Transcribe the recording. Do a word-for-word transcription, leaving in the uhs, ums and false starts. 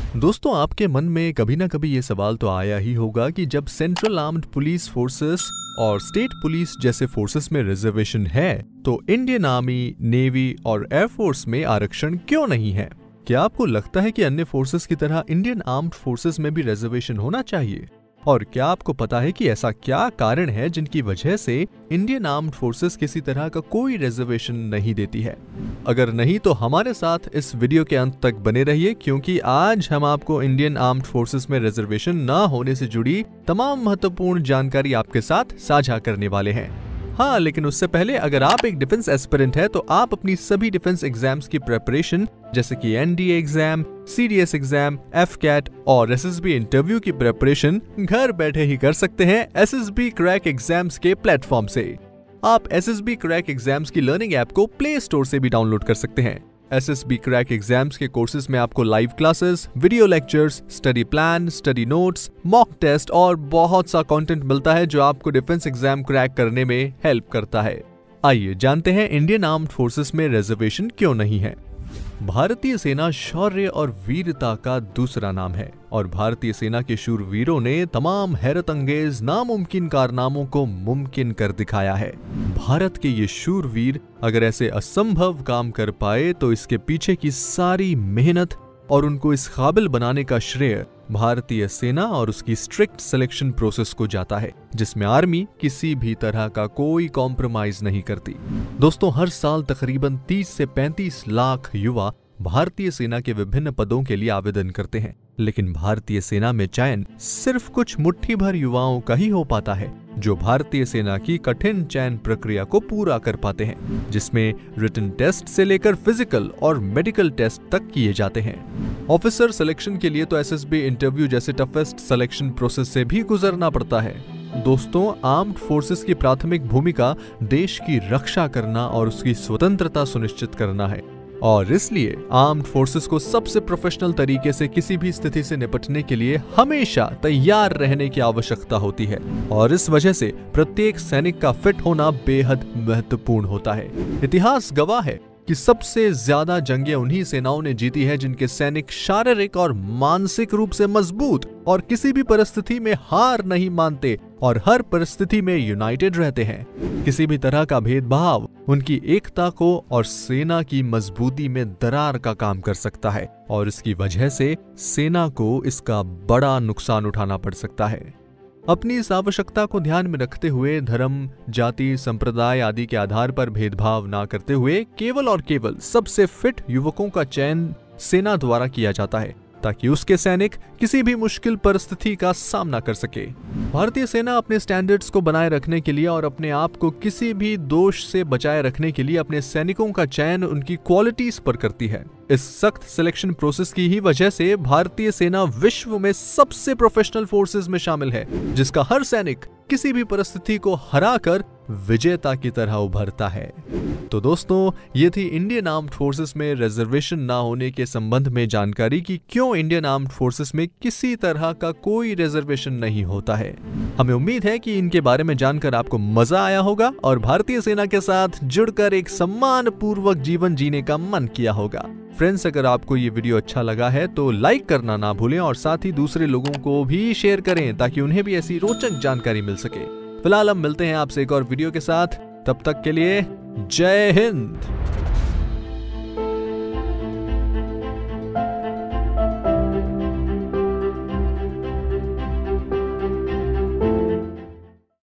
दोस्तों, आपके मन में कभी ना कभी ये सवाल तो आया ही होगा कि जब सेंट्रल आर्म्ड पुलिस फोर्सेस और स्टेट पुलिस जैसे फोर्सेस में रिजर्वेशन है तो इंडियन आर्मी, नेवी और एयरफोर्स में आरक्षण क्यों नहीं है? क्या आपको लगता है कि अन्य फोर्सेस की तरह इंडियन आर्म्ड फोर्सेस में भी रिजर्वेशन होना चाहिए? और क्या आपको पता है कि ऐसा क्या कारण है जिनकी वजह से इंडियन आर्म्ड फोर्सेस किसी तरह का कोई रिजर्वेशन नहीं देती है? अगर नहीं तो हमारे साथ इस वीडियो के अंत तक बने रहिए, क्योंकि आज हम आपको इंडियन आर्म्ड फोर्सेस में रिजर्वेशन ना होने से जुड़ी तमाम महत्वपूर्ण जानकारी आपके साथ साझा करने वाले हैं। हाँ, लेकिन उससे पहले अगर आप एक डिफेंस एस्पिरेंट है तो आप अपनी सभी डिफेंस एग्जाम्स की प्रिपरेशन जैसे कि NDA exam, CDS exam, F CAT और एसएसबी इंटरव्यू की प्रिपरेशन घर बैठे ही कर सकते हैं एसएसबी क्रैक एग्जाम्स के प्लेटफॉर्म से। आप एसएसबी क्रैक एग्जाम्स की लर्निंग ऐप को प्ले स्टोर से भी डाउनलोड कर सकते हैं। एसएसबी क्रैक एग्जाम्स के कोर्सेज में आपको live classes, video lectures, study plan, study notes, mock test और बहुत सा कंटेंट मिलता है जो आपको डिफेंस एग्जाम क्रैक करने में हेल्प करता है। आइए जानते हैं इंडियन आर्म्ड फोर्सेस में रिजर्वेशन क्यों नहीं है। भारतीय सेना शौर्य और वीरता का दूसरा नाम है और भारतीय सेना के शूरवीरों ने तमाम हैरत अंगेज नामुमकिन कारनामों को मुमकिन कर दिखाया है। भारत के ये शूरवीर अगर ऐसे असंभव काम कर पाए तो इसके पीछे की सारी मेहनत और उनको इस काबिल बनाने का श्रेय भारतीय सेना और उसकी स्ट्रिक्ट सिलेक्शन प्रोसेस को जाता है, जिसमें आर्मी किसी भी तरह का कोई कॉम्प्रोमाइज नहीं करती। दोस्तों, हर साल तकरीबन तीस से पैंतीस लाख युवा भारतीय सेना के विभिन्न पदों के लिए आवेदन करते हैं, लेकिन भारतीय सेना में चयन सिर्फ कुछ मुट्ठी भर युवाओं का ही हो पाता है जो भारतीय सेना की कठिन चयन प्रक्रिया को पूरा कर पाते हैं, जिसमें रिटन टेस्ट से लेकर फिजिकल और मेडिकल टेस्ट तक किए जाते हैं। ऑफिसर सिलेक्शन के लिए तो एसएसबी इंटरव्यू जैसे टफेस्ट सिलेक्शन प्रोसेस से भी गुजरना पड़ता है। दोस्तों, आर्म्ड फोर्सेस की प्राथमिक भूमिका देश की रक्षा करना और उसकी स्वतंत्रता सुनिश्चित करना है और इसलिए आर्म्ड फोर्सेस को सबसे प्रोफेशनल तरीके से किसी भी स्थिति से निपटने के लिए हमेशा तैयार रहने की आवश्यकता होती है और इस वजह से प्रत्येक सैनिक का फिट होना बेहद महत्वपूर्ण होता है। इतिहास गवाह है कि सबसे ज्यादा जंगें उन्हीं सेनाओं ने जीती है जिनके सैनिक शारीरिक और मानसिक रूप से मजबूत और किसी भी परिस्थिति में हार नहीं मानते और हर परिस्थिति में यूनाइटेड रहते हैं। किसी भी तरह का भेदभाव उनकी एकता को और सेना की मजबूती में दरार का काम कर सकता है और इसकी वजह से सेना को इसका बड़ा नुकसान उठाना पड़ सकता है। अपनी इस आवश्यकता को ध्यान में रखते हुए धर्म, जाति, संप्रदाय आदि के आधार पर भेदभाव ना करते हुए केवल और केवल सबसे फिट युवकों का चयन सेना द्वारा किया जाता है ताकि उसके सैनिक किसी भी मुश्किल परिस्थिति का सामना कर सके। भारतीय सेना अपने स्टैंडर्ड्स को बनाए रखने के लिए और अपने आप को किसी भी दोष से बचाए रखने के लिए अपने सैनिकों का चयन उनकी क्वालिटीज पर करती है। इस सख्त सिलेक्शन प्रोसेस की ही वजह से भारतीय सेना विश्व में सबसे प्रोफेशनल फोर्सेस में शामिल है, जिसका हर सैनिक किसी भी परिस्थिति को हराकर विजेता की तरह उभरता है। तो दोस्तों, ये थी इंडियन आर्म्ड फोर्सेस में रिजर्वेशन ना होने के संबंध में जानकारी कि क्यों इंडियन आर्म्ड फोर्सेस में किसी तरह का कोई रिजर्वेशन नहीं होता है। हमें उम्मीद है कि इनके बारे में जानकर आपको मजा आया होगा और भारतीय सेना के साथ जुड़कर एक सम्मान पूर्वक जीवन जीने का मन किया होगा। फ्रेंड्स, अगर आपको ये वीडियो अच्छा लगा है तो लाइक करना ना भूलें और साथ ही दूसरे लोगों को भी शेयर करें ताकि उन्हें भी ऐसी रोचक जानकारी मिल सके। फिलहाल हम मिलते हैं आपसे एक और वीडियो के साथ, तब तक के लिए जय हिंद।